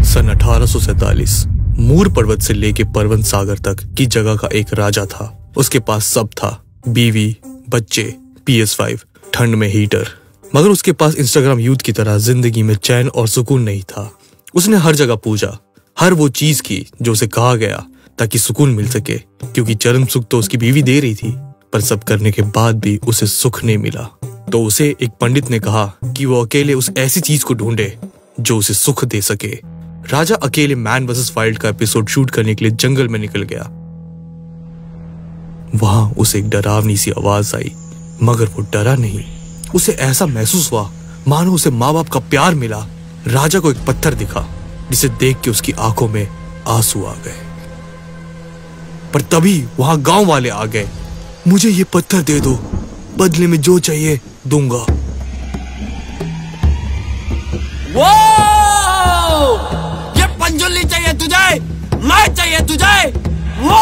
सन 1847 मूर पर्वत से लेके परवन सागर तक की जगह का एक राजा था। उसके पास सब था, बीवी, बच्चे, PS5, ठंड में हीटर। मगर उसके पास इंस्टाग्राम यूथ की तरह जिंदगी में चैन और सुकून नहीं था। उसने हर जगह पूजा, हर वो चीज की जो उसे कहा गया ताकि सुकून मिल सके, क्योंकि चरम सुख तो उसकी बीवी दे रही थी। पर सब करने के बाद भी उसे सुख नहीं मिला। तो उसे एक पंडित ने कहा कि वो अकेले उस ऐसी चीज को ढूंढे जो उसे सुख दे सके। राजा अकेले मैन वर्सेस वाइल्ड का एपिसोड शूट करने के लिए जंगल में निकल गया। वहां उसे एक डरावनी सी आवाज आई, मगर वो डरा नहीं। उसे ऐसा महसूस हुआ मानो उसे माँ बाप का प्यार मिला। राजा को एक पत्थर दिखा जिसे देख के उसकी आंखों में आंसू आ गए। पर तभी वहां गांव वाले आ गए। मुझे ये पत्थर दे दो, बदले में जो चाहिए दूंगा। वो ये पंजुली चाहिए तुझे, मैं चाहिए तुझे। वो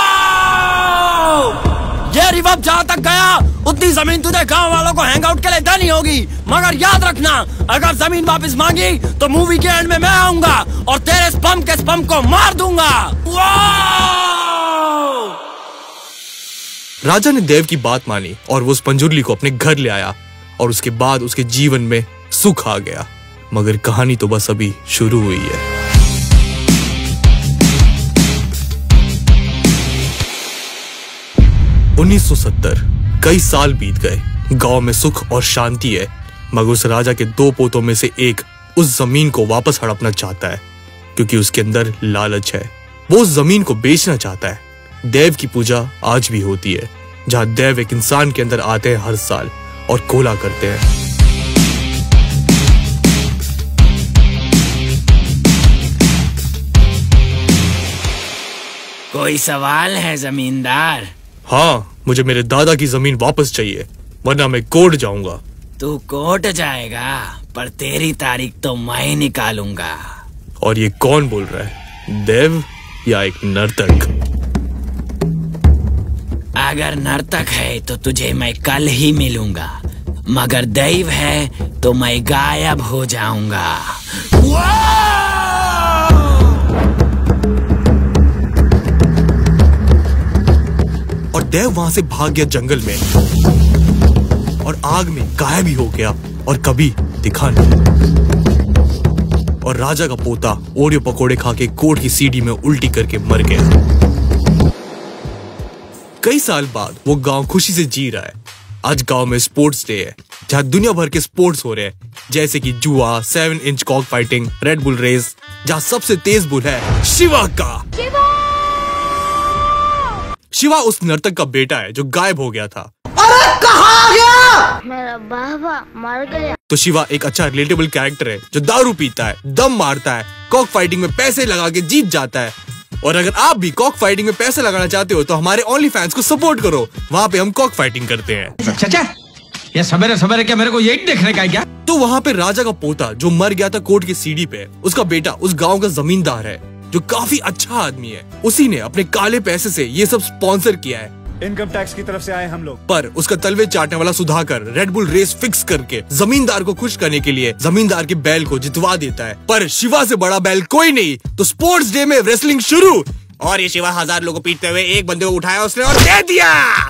ये रिवर्ब जहां तक गया उतनी जमीन तुझे गांव वालों को हैंगआउट के लिए देनी होगी। मगर याद रखना, अगर जमीन वापस मांगी तो मूवी के एंड में मैं आऊंगा और तेरे स्पम को मार दूंगा। राजा ने देव की बात मानी और वो उस पंजुर्ली को अपने घर ले आया और उसके बाद उसके जीवन में सुख आ गया। मगर कहानी तो बस अभी शुरू हुई है। (1970) कई साल बीत गए। गांव में सुख और शांति है, मगर उस राजा के 2 पोतों में से एक उस जमीन को वापस हड़पना चाहता है, क्योंकि उसके अंदर लालच है। वो उस जमीन को बेचना चाहता है। देव की पूजा आज भी होती है, जहां देव एक इंसान के अंदर आते हैं हर साल और कोला करते हैं। कोई सवाल है जमींदार? हाँ, मुझे मेरे दादा की जमीन वापस चाहिए, वरना मैं कोर्ट जाऊंगा। तू कोर्ट जाएगा, पर तेरी तारीख तो मैं निकालूंगा। और ये कौन बोल रहा है, देव या एक नर्तक? अगर नर्तक है तो तुझे मैं कल ही मिलूंगा, मगर दैव है तो मैं गायब हो जाऊंगा। और देव वहां से भाग गया जंगल में और आग में गायब ही हो गया और कभी दिखा नहीं। और राजा का पोता ओरियो पकोड़े खा के कोर्ट की सीढ़ी में उल्टी करके मर गया। कई साल बाद वो गांव खुशी से जी रहा है। आज गांव में स्पोर्ट्स डे है, जहां दुनिया भर के स्पोर्ट्स हो रहे हैं, जैसे कि जुआ, 7 inch cock fighting, Red Bull race, जहां सबसे तेज बुल है शिवा का। शिवा उस नर्तक का बेटा है जो गायब हो गया था। अरे कहाँ गया? मेरा बाबा मर गया। तो शिवा एक अच्छा रिलेटेबल कैरेक्टर है जो दारू पीता है, दम मारता है, कॉक फाइटिंग में पैसे लगा के जीत जाता है। और अगर आप भी कॉक फाइटिंग में पैसे लगाना चाहते हो तो हमारे ओनली फैंस को सपोर्ट करो, वहाँ पे हम कॉक फाइटिंग करते हैं। चाचा, ये सवेरे सवेरे क्या मेरे को यही देखने का है क्या? तो वहाँ पे राजा का पोता जो मर गया था कोर्ट की सीढ़ी पे, उसका बेटा उस गांव का जमींदार है जो काफी अच्छा आदमी है। उसी ने अपने काले पैसे से ये सब स्पॉन्सर किया है। इनकम टैक्स की तरफ से आए हम लोग। पर उसका तलवे चाटने वाला Sudhakar Red Bull race fix करके जमींदार को खुश करने के लिए जमींदार के बैल को जितवा देता है। पर शिवा से बड़ा बैल कोई नहीं, तो स्पोर्ट्स डे में रेसलिंग शुरू। और ये शिवा 1000 लोगों को पीटते हुए एक बंदे को उठाया उसने और दे दिया।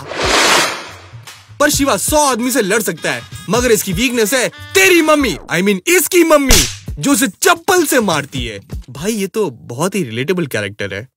पर शिवा 100 आदमी से लड़ सकता है, मगर इसकी वीकनेस है तेरी मम्मी, I mean इसकी मम्मी, जो उसे चप्पल से मारती है। भाई ये तो बहुत ही रिलेटेबल कैरेक्टर है।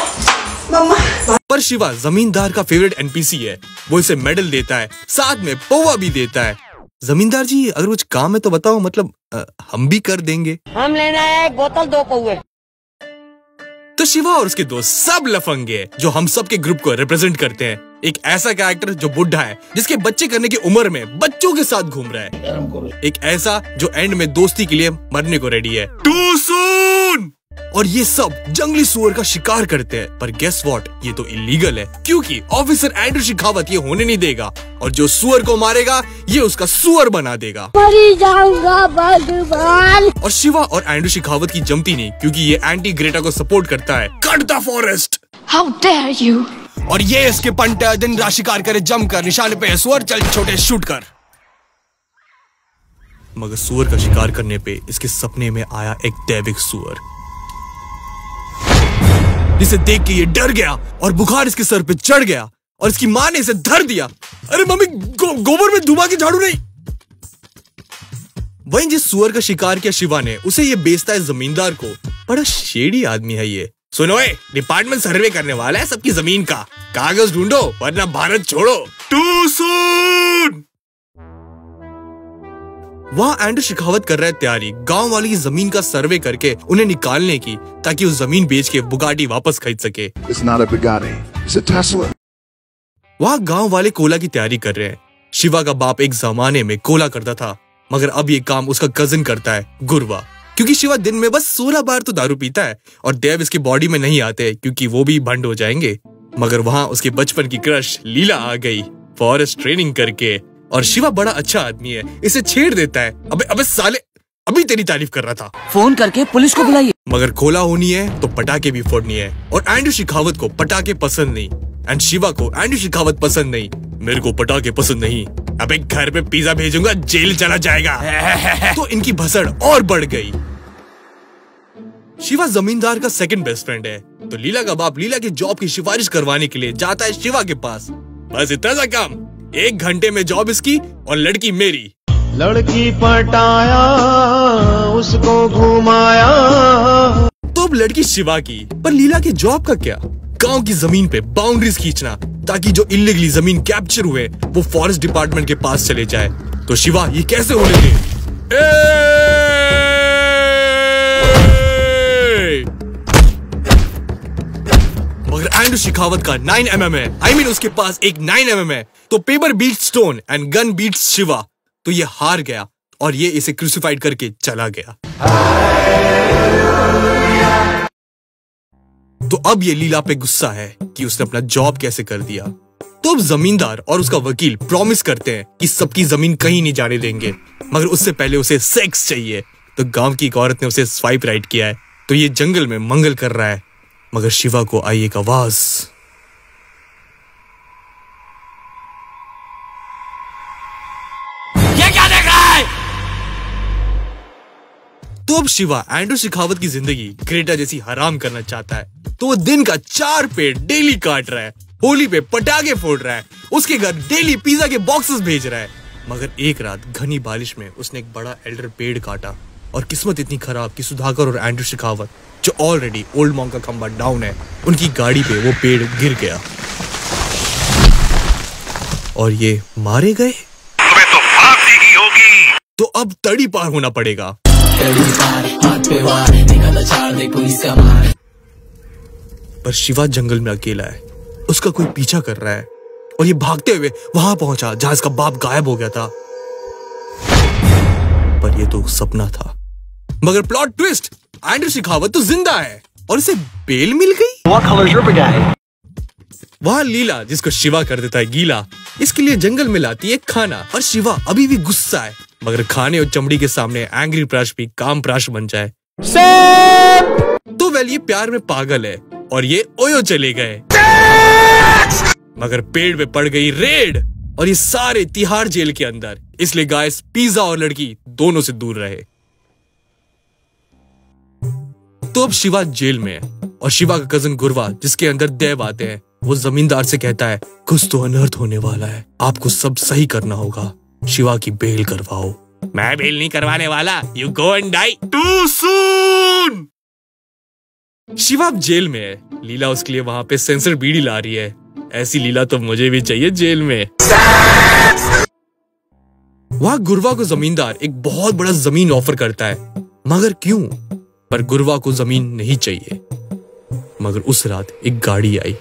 पर शिवा जमींदार का फेवरेट NPC है। वो इसे मेडल देता है, साथ में पौवा भी देता है। जमींदार जी अगर कुछ काम है तो बताओ, मतलब हम भी कर देंगे। हम लेना है 1 बोतल 2 पौवे। तो शिवा और उसके दोस्त सब लफंगे जो हम सब के ग्रुप को रिप्रेजेंट करते हैं। एक ऐसा कैरेक्टर जो बुढ़ा है, जिसके बच्चे करने की उम्र में बच्चों के साथ घूम रहा है। एक ऐसा जो एंड में दोस्ती के लिए मरने को रेडी है। Too soon. और ये सब जंगली सुअर का शिकार करते हैं। पर गेस व्हाट, ये तो इलीगल है, क्योंकि ऑफिसर एंड्रू शेखावत ये होने नहीं देगा। और जो सुअर को मारेगा ये उसका सुअर बना देगा। मरी जाऊंगा भगवान। और शिवा और एंड्रू शेखावत की जमती नहीं, क्योंकि ये एंटी ग्रेटा को सपोर्ट करता है। Cut the forest. How dare you. और ये इसके पंट दिन रात शिकार करे, जम कर निशाने पे है सुअर, चल छोटे शूट कर। मगर सुअर का शिकार करने पे इसके सपने में आया एक दैविक सुअर जिसे देख के ये डर गया और बुखार इसके सर पे चढ़ गया और इसकी माँ ने इसे धर दिया। अरे मम्मी, गोबर में धुआं की झाड़ू नहीं। वहीं जिस सुअर का शिकार किया शिवा ने, उसे ये बेचता है जमींदार को। बड़ा शेडी आदमी है ये। सुनो, डिपार्टमेंट सर्वे करने वाला है सबकी जमीन का। कागज ढूंढो वरना भारत छोड़ो। Too soon. वहां एंड्रू शेखावत कर रहा है तैयारी गांव वाली की जमीन का सर्वे करके उन्हें निकालने की, ताकि वो जमीन बेच के बुगाटी वापस खरीद सके। It's not a Bugatti, it's a Tesla. वहां गांव वाले कोला की तैयारी कर रहे हैं। शिवा का बाप एक जमाने में कोला करता था, मगर अब ये काम उसका कजिन करता है, गुरवा। क्योंकि शिवा दिन में बस 16 बार तो दारू पीता है और देव इसकी बॉडी में नहीं आते क्योंकि वो भी भंड हो जाएंगे। मगर वहां उसके बचपन की क्रश लीला आ गई फॉरेस्ट ट्रेनिंग करके, और शिवा बड़ा अच्छा आदमी है, इसे छेड़ देता है। अबे साले, अभी तेरी तारीफ कर रहा था। फोन करके पुलिस को बुलाइए। मगर कोला होनी है तो पटाखे भी फोड़नी है, और एंड्रू शेखावत को पटाखे पसंद नहीं, एंड शिवा को एंड्रू शेखावत पसंद नहीं। मेरे को पटाखे पसंद नहीं। अबे घर पे पिज्जा भेजूंगा, जेल चला जाएगा। तो इनकी भसड़ और बढ़ गई। शिवा जमींदार का सेकंड बेस्ट फ्रेंड है, तो लीला का बाप लीला की जॉब की सिफारिश करवाने के लिए जाता है शिवा के पास। बस इतना सा काम, 1 घंटे में जॉब इसकी और लड़की मेरी। लड़की पटाया, उसको घुमाया। तो अब लड़की शिवा की, पर लीला की जॉब का क्या? गांव की जमीन पे बाउंड्रीज खींचना, ताकि जो इलीगली जमीन कैप्चर हुए वो फॉरेस्ट डिपार्टमेंट के पास चले जाए। तो शिवा ये कैसे होने दे? मगर एंड्रू शेखावत का 9 mm है, I mean उसके पास एक 9 mm है। तो paper beats stone and gun beats Shiva. तो ये हार गया और ये इसे क्रूसिफाइड करके चला गया। तो अब ये लीला पे गुस्सा है कि उसने अपना जॉब कैसे कर दिया। तो अब जमींदार और उसका वकील प्रॉमिस करते हैं कि सबकी जमीन कहीं नहीं जाने देंगे, मगर उससे पहले उसे सेक्स चाहिए। तो गांव की एक औरत ने उसे स्वाइप राइट किया है, तो ये जंगल में मंगल कर रहा है। मगर शिवा को आई एक आवाज, ये क्या देख रहा है? तो अब शिवा एंड्रू शेखावत की जिंदगी ग्रेटा जैसी हराम करना चाहता है। तो वो दिन का 4 पेड़ डेली काट रहा है, होली पे पटाखे फोड़ रहा है, उसके घर डेली पिज्जा के बॉक्सेस भेज रहा है। मगर एक रात घनी बारिश में उसने एक बड़ा एल्डर पेड़ काटा, और किस्मत इतनी खराब कि सुधाकर और एंड्रू शेखावत, जो ऑलरेडी ओल्ड मॉन्क का खंबा डाउन है, उनकी गाड़ी पे वो पेड़ गिर गया और ये मारे गए। तो फांसी की होगी। तो अब तड़ी पार होना पड़ेगा। पर शिवा जंगल में अकेला है, उसका कोई पीछा कर रहा है, और ये भागते हुए वहां पहुंचा जहां इसका बाप गायब हो गया था। पर ये तो सपना था। मगर प्लॉट ट्विस्ट, एंड्रू शेखावत तो जिंदा है और इसे बेल मिल गई। वहां लीला, जिसको शिवा कर देता है गीला, इसके लिए जंगल में लाती है खाना, और शिवा अभी भी गुस्सा है। मगर खाने और चमड़ी के सामने एंग्री प्राश भी काम प्राश बन जाए। तो वेल ये प्यार में पागल है और ये ओयो चले गए। मगर पेड़ पे पड़ गई रेड और ये सारे तिहाड़ जेल के अंदर। इसलिए गाइस, पिज्जा और लड़की दोनों से दूर रहे। तो अब शिवा जेल में है और शिवा का कजन गुरवा, जिसके अंदर देव आते हैं, वो जमींदार से कहता है कुछ तो अनर्थ होने वाला है, आपको सब सही करना होगा, शिवा की बेल करवाओ। मैं बेल नहीं करवाने वाला, you go and die too soon. Shiva अब जेल में है, लीला उसके लिए वहां पे सेंसर बीड़ी ला रही है। ऐसी लीला तो मुझे भी चाहिए जेल में। वहां गुरवा को जमींदार एक बहुत बड़ा जमीन ऑफर करता है, मगर क्यों? पर गुरवा को जमीन नहीं चाहिए। मगर उस रात एक गाड़ी आई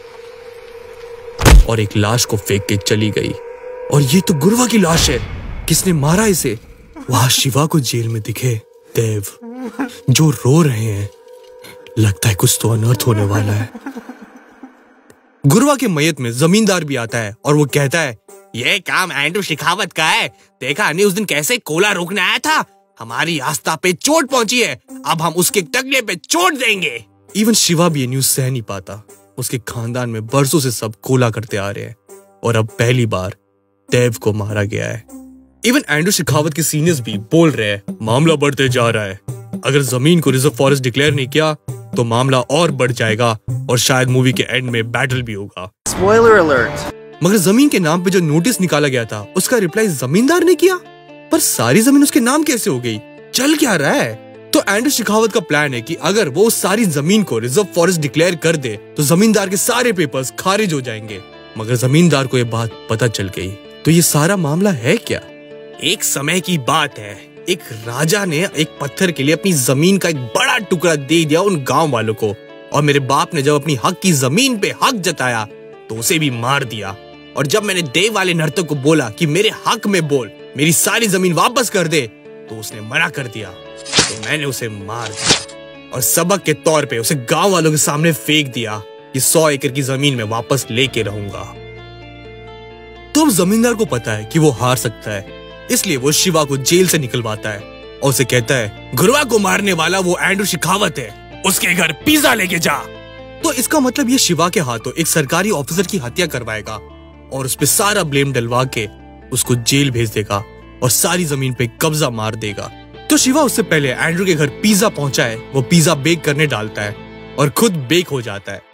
और एक लाश को फेंक के चली गई, और ये तो गुरवा की लाश है। किसने मारा इसे? वहां शिवा को जेल में दिखे देव, जो रो रहे हैं। लगता है कुछ तो अनर्थ होने वाला है। गुरवा के मयत में जमींदार भी आता है और वो कहता है ये काम एंड्रू शेखावत का है। देखा नहीं उस दिन कैसे कोला रोकने आया था? हमारी आस्था पे चोट पहुंची है, अब हम उसके टकले पे चोट देंगे। इवन शिवा भी ये न्यूज सह नहीं पाता। उसके खानदान में बरसों से सब कोला करते आ रहे हैं और अब पहली बार देव को मारा गया है। इवन एंड्रू शेखावत के सीनियर्स भी बोल रहे हैं मामला बढ़ते जा रहा है। अगर जमीन को रिजर्व फॉरेस्ट डिक्लेयर नहीं किया तो मामला और बढ़ जाएगा और शायद मूवी के एंड में बैटल भी होगा। Spoiler alert. मगर जमीन के नाम पे जो नोटिस निकाला गया था उसका रिप्लाई जमींदार ने किया, पर सारी जमीन उसके नाम कैसे हो गई? चल क्या रहा है? तो एंड्रू शेखावत का प्लान है कि अगर वो सारी जमीन को रिजर्व फॉरेस्ट डिक्लेयर कर दे तो जमींदार के सारे पेपर्स खारिज हो जाएंगे। मगर जमींदार को ये बात पता चल गई। तो ये सारा मामला है क्या? एक समय की बात है, एक राजा ने एक पत्थर के लिए अपनी जमीन का एक बड़ा टुकड़ा दे दिया उन गांव वालों को, और मेरे बाप ने जब अपनी हक की जमीन पे हक जताया तो उसे भी मार दिया। और जब मैंने देव वाले नर्तक को बोला कि मेरे हक में बोल, मेरी सारी जमीन वापस कर दे, तो उसने मना कर दिया। तो मैंने उसे मार दिया और सबक के तौर पे उसे गांव वालों के सामने फेंक दिया कि 100 एकड़ की जमीन में वापस लेके रहूंगा। तो अब जमींदार को पता है कि वो हार सकता है, इसलिए वो शिवा को जेल से निकलवाता है और उसे कहता है गुरुआ को मारने वाला वो एंड्रू शेखावत है, उसके घर पिज्जा लेके जा। तो इसका मतलब ये शिवा के हाथों एक सरकारी ऑफिसर की हत्या करवाएगा और उस पे सारा ब्लेम डलवा के उसको जेल भेज देगा और सारी जमीन पे कब्जा मार देगा। तो शिवा उससे पहले एंड्रू के घर पिज्जा पहुंचाए, वो पिज्जा बेक करने डालता है और खुद बेक हो जाता है।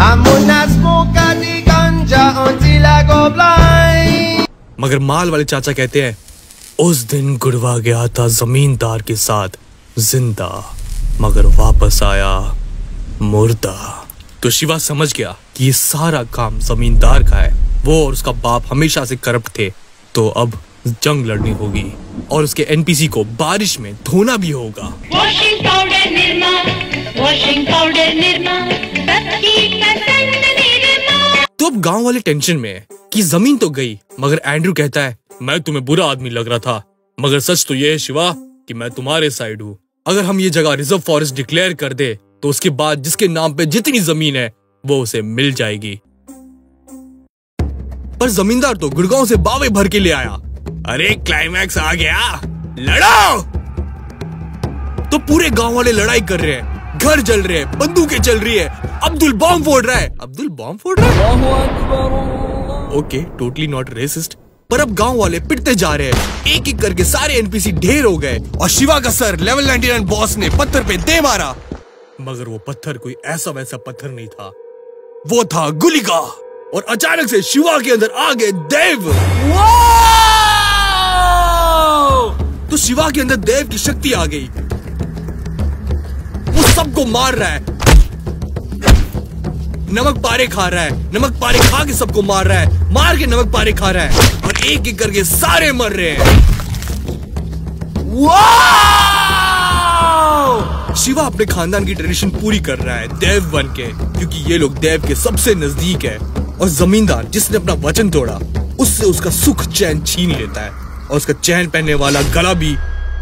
मगर माल वाले चाचा कहते हैं उस दिन गुड़वा गया था जमींदार के साथ जिंदा, मगर वापस आया मुर्दा। तो शिवा समझ गया कि ये सारा काम जमींदार का है, वो और उसका बाप हमेशा से करप्ट थे। तो अब जंग लड़नी होगी और उसके एनपीसी को बारिश में धोना भी होगा। Washing powder Nirma, washing powder Nirma, सबकी पसंद निरमा। तो अब गांव वाले टेंशन में है कि जमीन तो गई, मगर एंड्रू कहता है मैं तुम्हें बुरा आदमी लग रहा था, मगर सच तो ये है शिवा कि मैं तुम्हारे साइड हूँ। अगर हम ये जगह रिजर्व फॉरेस्ट डिक्लेयर कर दे तो उसके बाद जिसके नाम पे जितनी जमीन है वो उसे मिल जाएगी। पर जमींदार तो गुड़गांव से बावे भर के ले आया। अरे क्लाइमैक्स आ गया, लड़ो। तो पूरे गांव वाले लड़ाई कर रहे हैं, घर जल रहे हैं, बंदूकें चल रही है, अब्दुल बॉम्ब फोड़ रहा है। अब्दुल बॉम्ब फोड़ रहा है? Okay, totally not racist. पर अब गांव वाले पिटते जा रहे हैं, एक एक करके सारे एनपीसी ढेर हो गए और शिवा का सर लेवल 99 बॉस ने पत्थर पे दे मारा। मगर वो पत्थर कोई ऐसा वैसा पत्थर नहीं था, वो था गुलिका। और अचानक से शिवा के अंदर आ गए देव। तो शिवा के अंदर देव की शक्ति आ गई, वो सबको मार रहा है, नमक पारे खा रहा है, नमक पारे खा के सबको मार रहा है, मार के नमक पारे खा रहा है और एक एक करके सारे मर रहे हैं। शिवा अपने खानदान की ट्रेडिशन पूरी कर रहा है देव बन के, क्योंकि ये लोग देव के सबसे नजदीक है। और जमींदार जिसने अपना वचन तोड़ा उससे उसका सुख चैन छीन लेता है और उसका चैन पहनने वाला गला भी।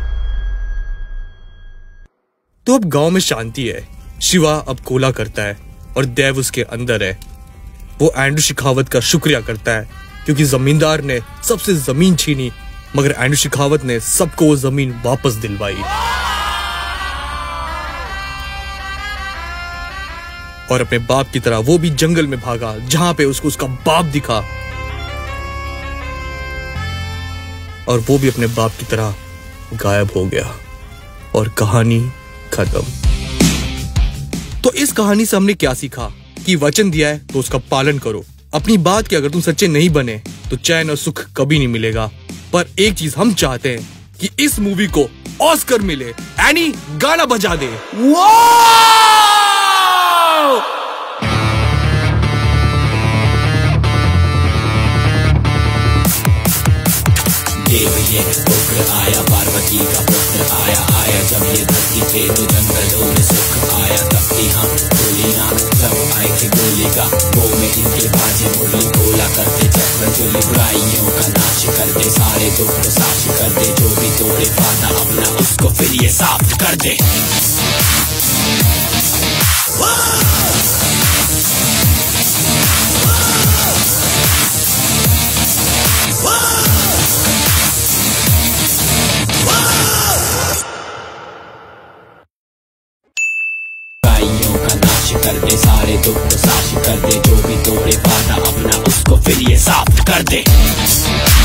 तो अब गांव में शांति है। शिवा अब कोला करता है और देव उसके अंदर है। वो एंड्रू शेखावत का शुक्रिया करता है क्योंकि जमींदार ने सबसे जमीन छीनी, मगर एंड्रू शेखावत ने सबको वो जमीन वापस दिलवाई। और अपने बाप की तरह वो भी जंगल में भागा जहां पे उसको उसका बाप दिखा, और वो भी अपने बाप की तरह गायब हो गया और कहानी खत्म। तो इस कहानी से हमने क्या सीखा कि वचन दिया है तो उसका पालन करो। अपनी बात के अगर तुम सच्चे नहीं बने तो चैन और सुख कभी नहीं मिलेगा। पर एक चीज हम चाहते हैं कि इस मूवी को ऑस्कर मिले। एनी गाना बजा दे। देव ये पुत्र आया, पार्वती का पुत्र आया, आया जब ये धरती पे तो जंगलों में सुख आया। तब की हम गोलियां तब आए थे गोली का, वो में इनके बाजे मुरली गोला करते, चक्र चुली बुराइयों का नाश कर दे, सारे दुख साश कर दे, जो भी तोड़े वादा अपना उसको फिर ये साफ कर दे। कर दे, सारे दुख साश कर दे, जो भी तोड़े वादा अपना उसको फिर ये साफ कर दे।